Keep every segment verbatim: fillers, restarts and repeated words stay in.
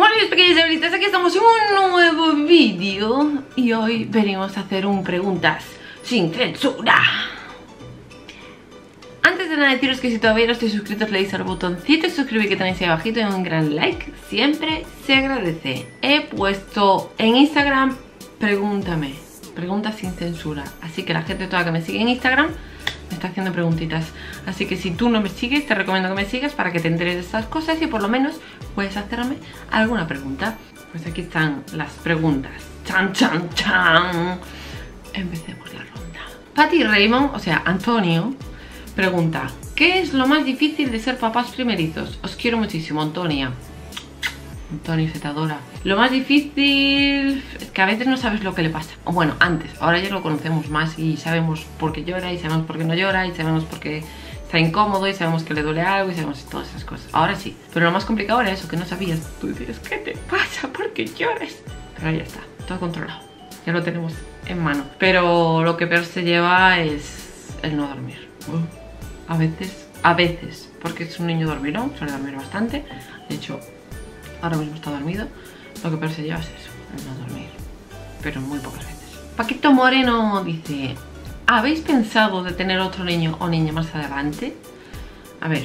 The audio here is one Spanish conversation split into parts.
Hola mis pequeñas diablitas, aquí estamos en un nuevo vídeo y hoy venimos a hacer un preguntas sin censura. Antes de nada deciros que si todavía no estáis suscritos le deis al botoncito de suscribir que tenéis ahí abajito y un gran like, siempre se agradece. He puesto en Instagram, pregúntame, preguntas sin censura, así que la gente toda que me sigue en Instagram me está haciendo preguntitas, así que si tú no me sigues te recomiendo que me sigas para que te enteres de estas cosas y por lo menos puedes hacerme alguna pregunta. Pues aquí están las preguntas. Chan, chan, chan. Empecemos la ronda. Patty Raymond, o sea Antonio, pregunta: ¿qué es lo más difícil de ser papás primerizos? Os quiero muchísimo, Antonia. Antonio, se te adora. Lo más difícil es que a veces no sabes lo que le pasa. O bueno, antes, ahora ya lo conocemos más y sabemos por qué llora y sabemos por qué no llora y sabemos por qué está incómodo y sabemos que le duele algo y sabemos todas esas cosas. Ahora sí, pero lo más complicado era eso, que no sabías. Tú decías, ¿qué te pasa? ¿Por qué lloras? Pero ya está, todo controlado. Ya lo tenemos en mano. Pero lo que peor se lleva es el no dormir. A veces, a veces, porque es un niño dormirón, suele dormir bastante. De hecho, ahora mismo está dormido. Lo que peor se lleva es eso, el no dormir. Pero muy pocas veces. Paquito Moreno dice: ¿habéis pensado de tener otro niño o niña más adelante? A ver,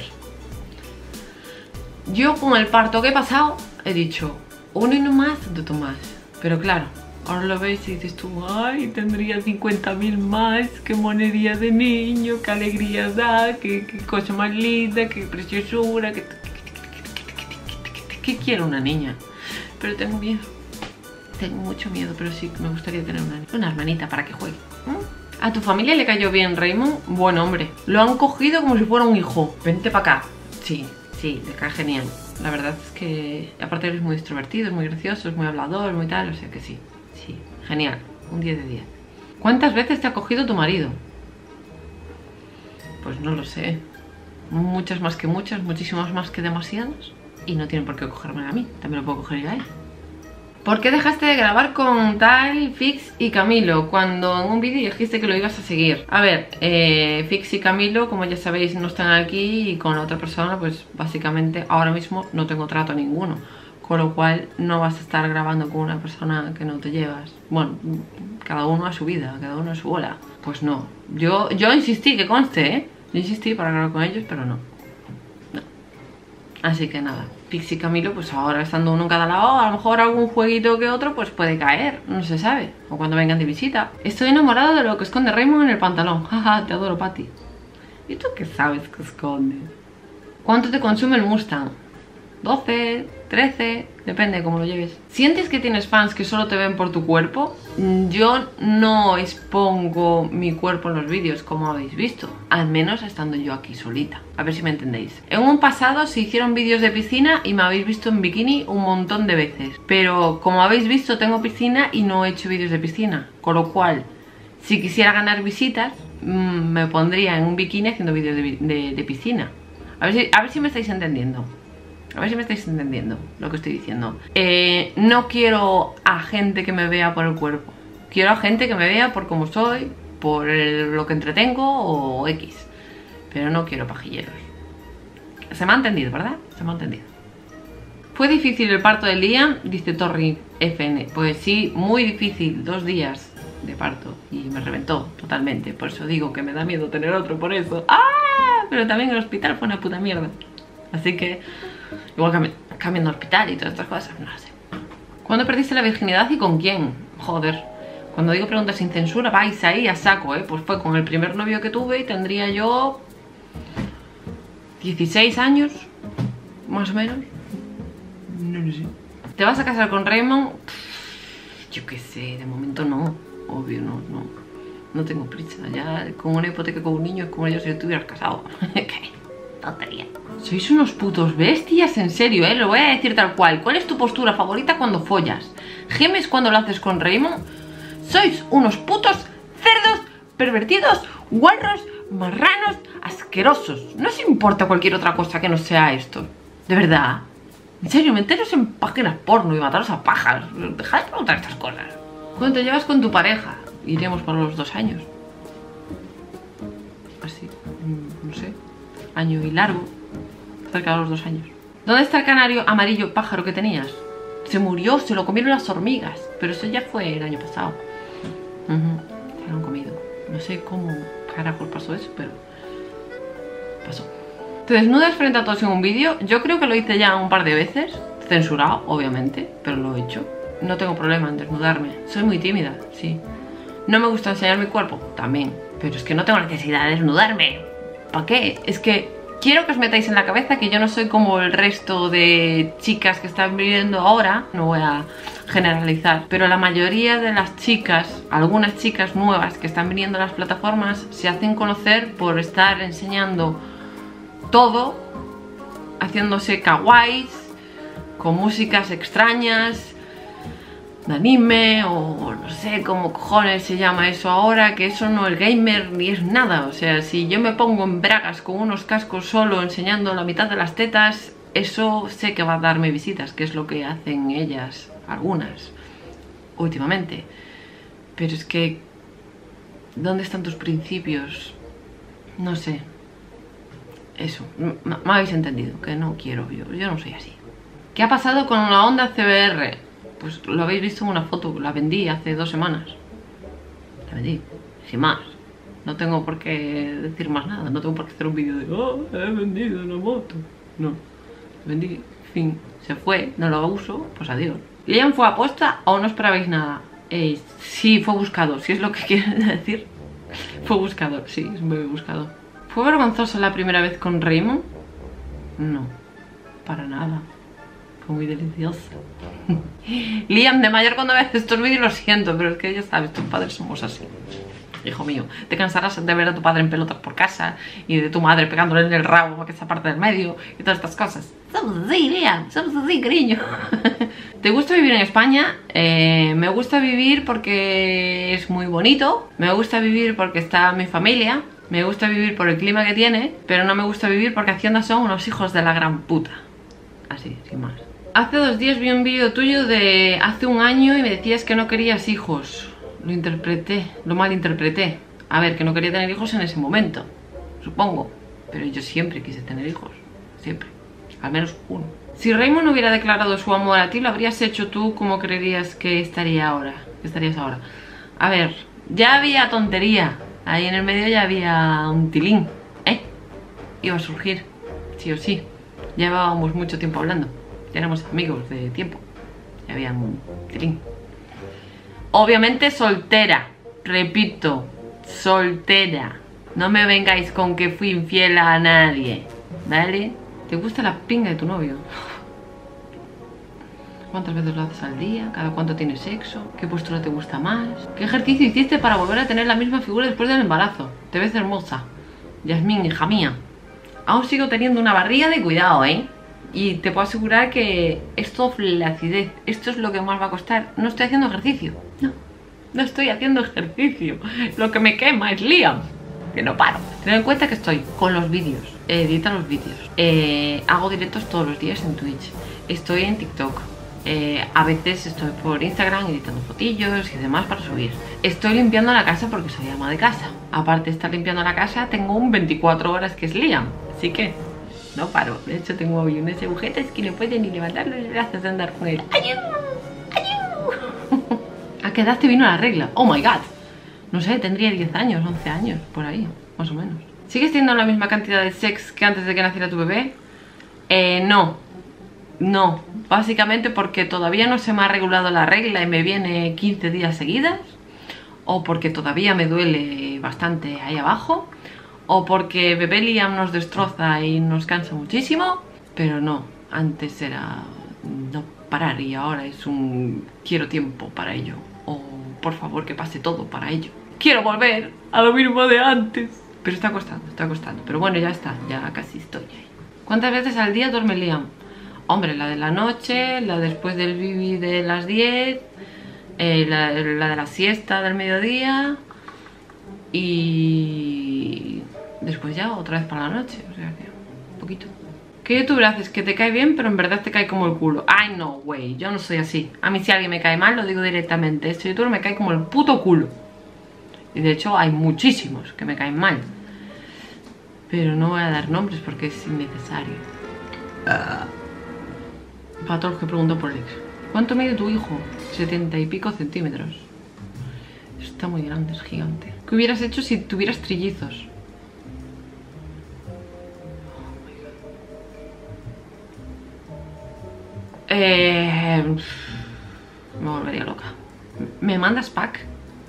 yo con el parto que he pasado he dicho uno y no más, dos más. Pero claro, ahora lo ves y dices tú, ay, tendría cincuenta mil más, qué monería de niño, qué alegría da, qué, qué cosa más linda, qué preciosura, qué... ¿Qué quiero una niña? Pero tengo miedo. Tengo mucho miedo, pero sí me gustaría tener una, una hermanita para que juegue. ¿Mm? ¿A tu familia le cayó bien Raymond? Buen hombre. Lo han cogido como si fuera un hijo. Vente para acá. Sí, sí, le cae genial. La verdad es que aparte eres muy extrovertido, es muy gracioso, es muy hablador, muy tal, o sea que sí. Sí, genial. Un diez de diez. ¿Cuántas veces te ha cogido tu marido? Pues no lo sé. Muchas más que muchas, muchísimas más que demasiadas. Y no tienen por qué cogerme a mí, también lo puedo coger yo a él. ¿Por qué dejaste de grabar con Tal, Fix y Camilo cuando en un vídeo dijiste que lo ibas a seguir? A ver, eh, Fix y Camilo, como ya sabéis, no están aquí y con la otra persona, pues básicamente ahora mismo no tengo trato ninguno. Con lo cual no vas a estar grabando con una persona que no te llevas. Bueno, cada uno a su vida, cada uno a su bola. Pues no, yo, yo insistí, que conste, ¿eh? Yo insistí para grabar con ellos, pero no. Así que nada, Pix y Camilo, pues ahora estando uno en cada lado, a lo mejor algún jueguito que otro pues puede caer, no se sabe. O cuando vengan de visita. Estoy enamorado de lo que esconde Raymond en el pantalón. Jaja, te adoro, Patty. ¿Y tú qué sabes que esconde? ¿Cuánto te consume el Mustang? doce, trece, depende de cómo lo lleves. ¿Sientes que tienes fans que solo te ven por tu cuerpo? Yo no expongo mi cuerpo en los vídeos, como habéis visto. Al menos estando yo aquí solita. A ver si me entendéis. En un pasado se hicieron vídeos de piscina y me habéis visto en bikini un montón de veces. Pero como habéis visto, tengo piscina y no he hecho vídeos de piscina. Con lo cual, si quisiera ganar visitas, mmm, me pondría en un bikini haciendo vídeos de, de, de piscina. A ver si, a ver si me estáis entendiendo. A ver si me estáis entendiendo lo que estoy diciendo. Eh, no quiero a gente que me vea por el cuerpo. Quiero a gente que me vea por cómo soy, por el, lo que entretengo o X. Pero no quiero pajilleros. Se me ha entendido, ¿verdad? Se me ha entendido. ¿Fue difícil el parto de Liam? Dice Torri F N. Pues sí, muy difícil. Dos días de parto. Y me reventó totalmente. Por eso digo que me da miedo tener otro, por eso. ¡Ah! Pero también el hospital fue una puta mierda. Así que... igual cambi cambiando de hospital y todas estas cosas, no lo sé. ¿Cuándo perdiste la virginidad y con quién? Joder, cuando digo preguntas sin censura vais ahí a saco, ¿eh? Pues fue con el primer novio que tuve y tendría yo dieciséis años, más o menos. No lo sé. ¿Te vas a casar con Raymond? Yo qué sé, de momento no. Obvio, no, no. No tengo prisa. Ya con una hipoteca con un niño es como yo si estuvieras casado. ¿Qué? Tontería. Sois unos putos bestias, en serio, eh, lo voy a decir tal cual. ¿Cuál es tu postura favorita cuando follas? ¿Gemes cuando lo haces con Raymond? Sois unos putos cerdos, pervertidos, guarros, marranos, asquerosos. No os importa cualquier otra cosa que no sea esto. De verdad. En serio, meteros en páginas porno y mataros a pajas. Dejad de preguntar estas cosas. ¿Cuánto llevas con tu pareja? Iremos por los dos años. Así, no sé. Año y largo. Cerca de los dos años. ¿Dónde está el canario amarillo pájaro que tenías? Se murió, se lo comieron las hormigas. Pero eso ya fue el año pasado. Uh-huh. Se lo han comido. No sé cómo carajos pasó eso, pero pasó. ¿Te desnudas frente a todos en un vídeo? Yo creo que lo hice ya un par de veces. Censurado, obviamente, pero lo he hecho. No tengo problema en desnudarme. Soy muy tímida, sí. No me gusta enseñar mi cuerpo, también. Pero es que no tengo necesidad de desnudarme. ¿Para qué? Es que quiero que os metáis en la cabeza que yo no soy como el resto de chicas que están viviendo ahora. No voy a generalizar, pero la mayoría de las chicas, algunas chicas nuevas que están viniendo a las plataformas, se hacen conocer por estar enseñando todo, haciéndose kawaiis, con músicas extrañas, de anime, o no sé cómo cojones se llama eso ahora, que eso no es gamer ni es nada. O sea, si yo me pongo en bragas con unos cascos solo enseñando la mitad de las tetas, eso sé que va a darme visitas, que es lo que hacen ellas, algunas, últimamente. Pero es que, ¿dónde están tus principios? No sé. Eso, me habéis entendido, que no quiero, yo, yo no soy así. ¿Qué ha pasado con la Honda C B R? Pues lo habéis visto en una foto, la vendí hace dos semanas. La vendí, sin más. No tengo por qué decir más nada, no tengo por qué hacer un vídeo de oh, he vendido una moto. No, vendí, fin, se fue, no lo uso, pues adiós. ¿Liam fue aposta o no esperabais nada? Eh, sí, fue buscador, si es lo que quieren decir. Fue buscador, sí, es un bebé buscador. ¿Fue vergonzosa la primera vez con Raymond? No, para nada. Fue muy deliciosa. Liam, de mayor cuando ves estos vídeos lo siento, pero es que ya sabes, tus padres somos así. Hijo mío, te cansarás de ver a tu padre en pelotas por casa y de tu madre pegándole en el rabo a esa parte del medio y todas estas cosas. Somos así, Liam, somos así, cariño. ¿Te gusta vivir en España? Eh, me gusta vivir porque es muy bonito. Me gusta vivir porque está mi familia. Me gusta vivir por el clima que tiene. Pero no me gusta vivir porque Hacienda son unos hijos de la gran puta. Así, sin más. Hace dos días vi un vídeo tuyo de hace un año y me decías que no querías hijos. Lo interpreté, lo malinterpreté. A ver, que no quería tener hijos en ese momento, supongo. Pero yo siempre quise tener hijos, siempre. Al menos uno. Si Raymond no hubiera declarado su amor a ti, ¿lo habrías hecho tú como creerías que estaría ahora? Que estarías ahora. A ver, ya había tontería. Ahí en el medio ya había un tilín, ¿eh? Iba a surgir, sí o sí. Llevábamos mucho tiempo hablando. Ya éramos amigos de tiempo. Ya había un tilín. Obviamente soltera. Repito, soltera. No me vengáis con que fui infiel a nadie, ¿vale? ¿Te gusta la pinga de tu novio? ¿Cuántas veces lo haces al día? ¿Cada cuánto tienes sexo? ¿Qué postura te gusta más? ¿Qué ejercicio hiciste para volver a tener la misma figura después del embarazo? Te ves hermosa. Yasmín, hija mía. Aún sigo teniendo una barriga de cuidado, ¿eh? Y te puedo asegurar que esto flacidez. Esto es lo que más va a costar. No estoy haciendo ejercicio. No, no estoy haciendo ejercicio. Lo que me quema es Liam, que no paro. Ten en cuenta que estoy con los vídeos. Edito los vídeos. Eh, hago directos todos los días en Twitch. Estoy en TikTok. Eh, a veces estoy por Instagram editando fotillos y demás para subir. Estoy limpiando la casa porque soy ama de casa. Aparte de estar limpiando la casa, tengo un veinticuatro horas que es Liam. Así que no paro. De hecho tengo hoy unas agujetas que no pueden ni levantar los brazos de andar con él. ¡Ayú! ¡Ayú! ¿A qué edad te vino la regla? ¡Oh my god! No sé, tendría diez años, once años, por ahí, más o menos. ¿Sigues teniendo la misma cantidad de sex que antes de que naciera tu bebé? Eh, no. No, básicamente porque todavía no se me ha regulado la regla y me viene quince días seguidas, o porque todavía me duele bastante ahí abajo, o porque bebé Liam nos destroza y nos cansa muchísimo. Pero no, antes era no parar y ahora es un quiero tiempo para ello, o por favor que pase todo para ello. Quiero volver a lo mismo de antes. Pero está costando, está costando, pero bueno, ya está, ya casi estoy ahí. ¿Cuántas veces al día duerme Liam? Hombre, la de la noche, la después del bibi de las diez, eh, la, la de la siesta del mediodía y después ya otra vez para la noche, o sea que un poquito. ¿Qué youtuber haces que te cae bien pero en verdad te cae como el culo? Ay, no, güey, yo no soy así. A mí si alguien me cae mal lo digo directamente. Este youtuber me cae como el puto culo. Y de hecho hay muchísimos que me caen mal. Pero no voy a dar nombres porque es innecesario. Uh. Para todos los que preguntan por el ex. ¿Cuánto mide tu hijo? setenta y pico centímetros. Está muy grande, es gigante. ¿Qué hubieras hecho si tuvieras trillizos? Eh, me volvería loca. ¿Me mandas pack?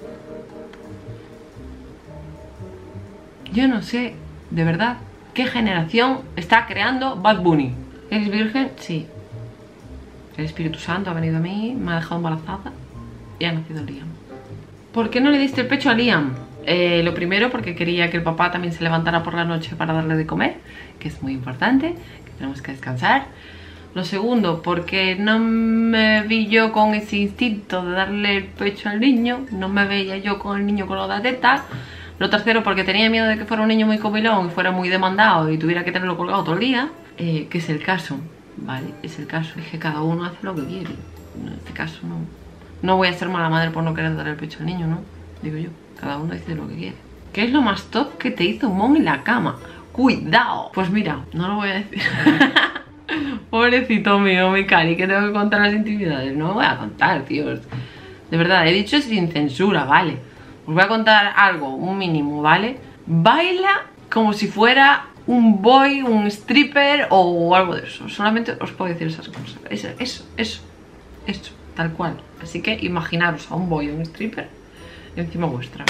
Yo no sé, de verdad, qué generación está creando Bad Bunny. ¿Eres virgen? Sí. El Espíritu Santo ha venido a mí, me ha dejado embarazada y ha nacido Liam. ¿Por qué no le diste el pecho a Liam? Eh, lo primero, porque quería que el papá también se levantara por la noche para darle de comer, que es muy importante, que tenemos que descansar. Lo segundo, porque no me vi yo con ese instinto de darle el pecho al niño, no me veía yo con el niño con la teta. Lo tercero, porque tenía miedo de que fuera un niño muy comilón y fuera muy demandado y tuviera que tenerlo colgado todo el día, eh, que es el caso, ¿vale? Es el caso, es que cada uno hace lo que quiere. En este caso no, no voy a ser mala madre por no querer dar el pecho al niño, ¿no? Digo yo, cada uno dice lo que quiere. ¿Qué es lo más top que te hizo Mon en la cama? ¡Cuidado! Pues mira, no lo voy a decir. Pobrecito mío, mi cari, que tengo que contar las intimidades. No lo voy a contar, tíos. De verdad, he dicho sin censura, ¿vale? Os voy a contar algo, un mínimo, ¿vale? Baila como si fuera un boy, un stripper o algo de eso. Solamente os puedo decir esas cosas. Eso, eso, eso, eso, tal cual. Así que imaginaros a un boy o un stripper encima vuestra.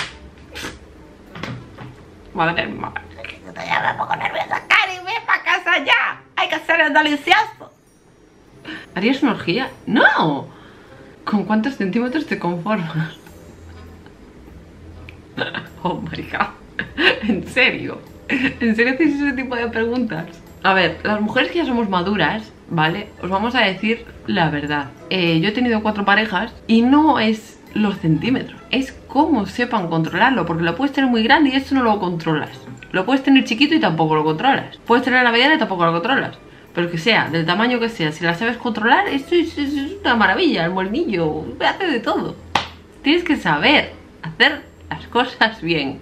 Madre mía, yo ya me pongo nerviosa. Cari, ven para casa ya. Hay que hacer el delicioso. ¿Harías una orgía? ¡No! ¿Con cuántos centímetros te conformas? Oh my god. ¿En serio? ¿En serio hacéis ese tipo de preguntas? A ver, las mujeres que ya somos maduras, ¿vale? Os vamos a decir la verdad. eh, Yo he tenido cuatro parejas y no es los centímetros, es cómo sepan controlarlo. Porque lo puedes tener muy grande y esto no lo controlas. Lo puedes tener chiquito y tampoco lo controlas. Puedes tener la mediana y tampoco lo controlas. Pero que sea, del tamaño que sea, si la sabes controlar, esto es, es, es una maravilla. El molinillo hace de todo. Tienes que saber hacer las cosas bien.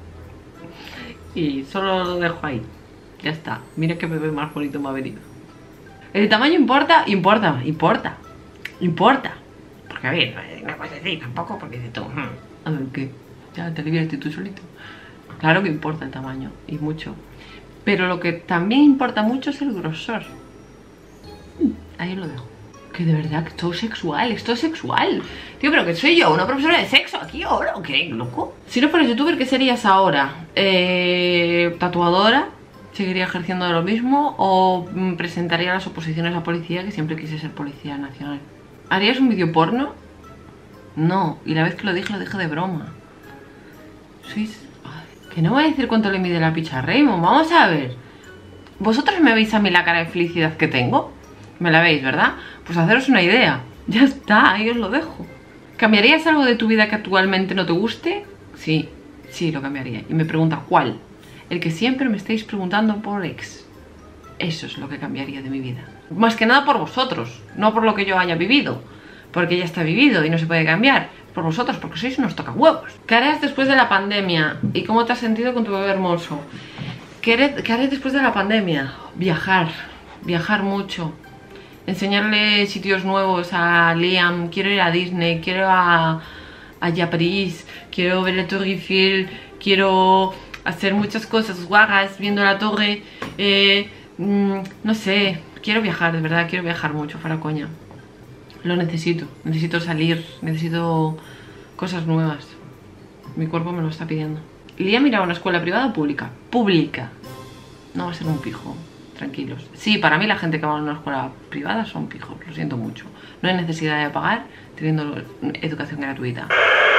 Y solo lo dejo ahí. Ya está. Mira qué bebé más bonito me ha venido. ¿El tamaño importa? Importa, importa. Importa. Porque a ver, no puedes decir tampoco porque dices tú, hmm, a ver qué. Ya te diviertes tú solito. Claro que importa el tamaño, y mucho. Pero lo que también importa mucho es el grosor. Ahí lo dejo. Que de verdad, que todo sexual, esto es sexual. Tío, pero que soy yo, una profesora de sexo aquí ahora, ¿o qué? ¿Loco? Si no fueras youtuber, ¿qué serías ahora? Eh, ¿Tatuadora? ¿Seguiría ejerciendo de lo mismo? ¿O presentaría las oposiciones a policía, que siempre quise ser policía nacional? ¿Harías un vídeo porno? No, y la vez que lo dije, lo dije de broma. Sois... Ay, que no voy a decir cuánto le mide la picha a Raymond, vamos a ver. ¿Vosotros me veis a mí la cara de felicidad que tengo? Me la veis, ¿verdad? Pues haceros una idea. Ya está, ahí os lo dejo. ¿Cambiarías algo de tu vida que actualmente no te guste? Sí, sí, lo cambiaría. Y me pregunta, ¿cuál? El que siempre me estáis preguntando por ex. Eso es lo que cambiaría de mi vida. Más que nada por vosotros, no por lo que yo haya vivido. Porque ya está vivido y no se puede cambiar. Por vosotros, porque sois unos tocahuevos. ¿Qué harás después de la pandemia? ¿Y cómo te has sentido con tu bebé hermoso? ¿Qué haré, qué haré después de la pandemia? Viajar, viajar mucho. Enseñarle sitios nuevos a Liam. Quiero ir a Disney, quiero ir a, a París, quiero ver la Torre Eiffel, quiero hacer muchas cosas guagas viendo la torre. Eh, mmm, no sé, quiero viajar, de verdad, quiero viajar mucho, fuera coña. Lo necesito, necesito salir, necesito cosas nuevas. Mi cuerpo me lo está pidiendo. Liam irá a una escuela privada o pública. Pública. No va a ser un pijo. Tranquilos. Sí, para mí la gente que va a una escuela privada son pijos, lo siento mucho. No hay necesidad de pagar teniendo educación gratuita.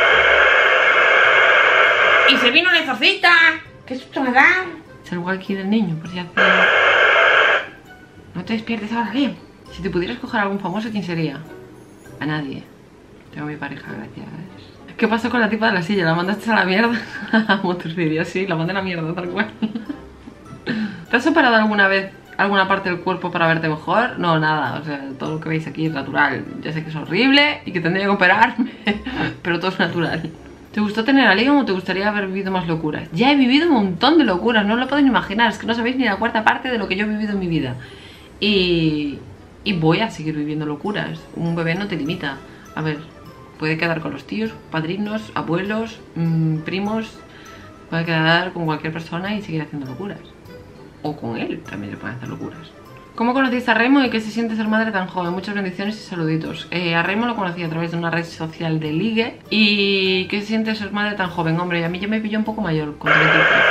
¡Y se vino una exorcista! ¡Qué susto me da! Salgo aquí del niño, por si hace... No te despiertes ahora, Liam. Si te pudieras coger a algún famoso, ¿quién sería? A nadie. Tengo mi pareja, gracias. ¿Qué pasó con la tipa de la silla? ¿La mandaste a la mierda? Muchos vídeos, sí, la mandé a la mierda, tal cual. ¿Te has operado alguna vez alguna parte del cuerpo para verte mejor? No, nada, o sea, todo lo que veis aquí es natural. Ya sé que es horrible y que tendría que operarme, pero todo es natural. ¿Te gustó tener a Liam o te gustaría haber vivido más locuras? Ya he vivido un montón de locuras, no os lo podéis imaginar. Es que no sabéis ni la cuarta parte de lo que yo he vivido en mi vida. Y... y voy a seguir viviendo locuras. Un bebé no te limita. A ver, puede quedar con los tíos, padrinos, abuelos, mmm, primos, puede quedar con cualquier persona y seguir haciendo locuras. O con él también le pueden hacer locuras. ¿Cómo conociste a Remo y qué se siente ser madre tan joven? Muchas bendiciones y saluditos. Eh, a Remo lo conocí a través de una red social de ligue. ¿Y qué se siente ser madre tan joven? Hombre, a mí ya me pilló un poco mayor, con treinta y tres.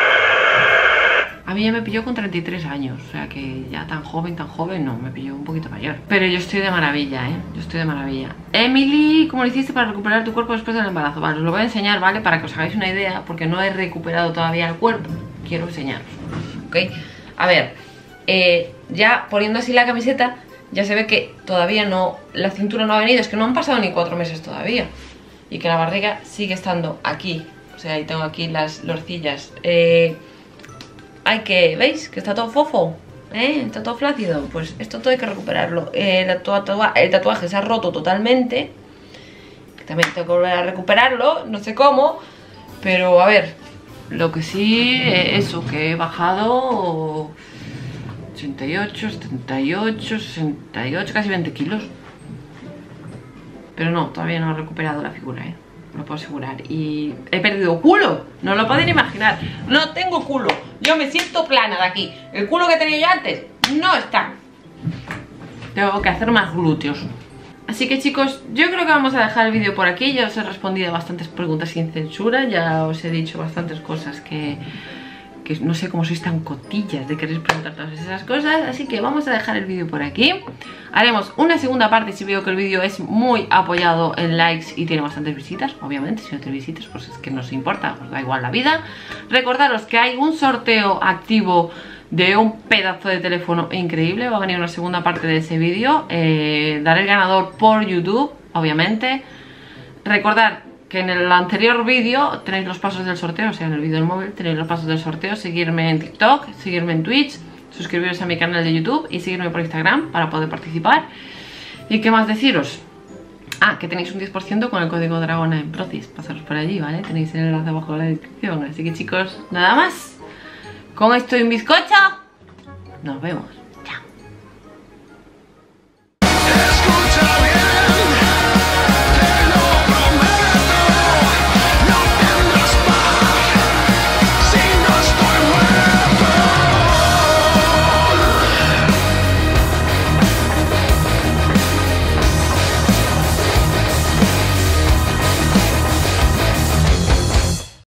A mí ya me pilló con treinta y tres años, o sea que ya tan joven, tan joven, no, me pilló un poquito mayor. Pero yo estoy de maravilla, ¿eh? Yo estoy de maravilla. Emily, ¿cómo lo hiciste para recuperar tu cuerpo después del embarazo? Vale, os lo voy a enseñar, ¿vale? Para que os hagáis una idea, porque no he recuperado todavía el cuerpo. Quiero enseñaros, ¿ok? A ver, eh, ya poniendo así la camiseta, ya se ve que todavía no, la cintura no ha venido, es que no han pasado ni cuatro meses todavía. Y que la barriga sigue estando aquí, o sea, ahí tengo aquí las lorcillas. Eh... Hay que, ¿veis? Que está todo fofo, ¿eh? Está todo flácido. Pues esto todo hay que recuperarlo. eh, el, tatua el tatuaje se ha roto totalmente, que también tengo que volver a recuperarlo. No sé cómo, pero a ver, lo que sí es eso, que he bajado ochenta y ocho, setenta y ocho, sesenta y ocho, casi veinte kilos. Pero no, todavía no he recuperado la figura, ¿eh? Lo puedo asegurar. Y he perdido culo. No lo pueden imaginar. No tengo culo. Yo me siento plana de aquí. El culo que tenía yo antes no está. Tengo que hacer más glúteos. Así que chicos, yo creo que vamos a dejar el vídeo por aquí. Ya os he respondido a bastantes preguntas sin censura. Ya os he dicho bastantes cosas que... que no sé cómo sois tan cotillas de querer preguntar todas esas cosas. Así que vamos a dejar el vídeo por aquí. Haremos una segunda parte si veo que el vídeo es muy apoyado en likes y tiene bastantes visitas. Obviamente, si no tiene visitas, pues es que no os importa, os da igual la vida. Recordaros que hay un sorteo activo de un pedazo de teléfono increíble. Va a venir una segunda parte de ese vídeo. eh, Daré el ganador por YouTube, obviamente. Recordad que en el anterior vídeo tenéis los pasos del sorteo, o sea, en el vídeo del móvil tenéis los pasos del sorteo. Seguirme en TikTok, seguirme en Twitch, suscribiros a mi canal de YouTube y seguirme por Instagram para poder participar. ¿Y qué más deciros? Ah, que tenéis un diez por ciento con el código Dragona en Procis. Pasaros por allí, ¿vale? Tenéis el enlace abajo en la descripción. Así que chicos, nada más. Con esto y un bizcocho, nos vemos.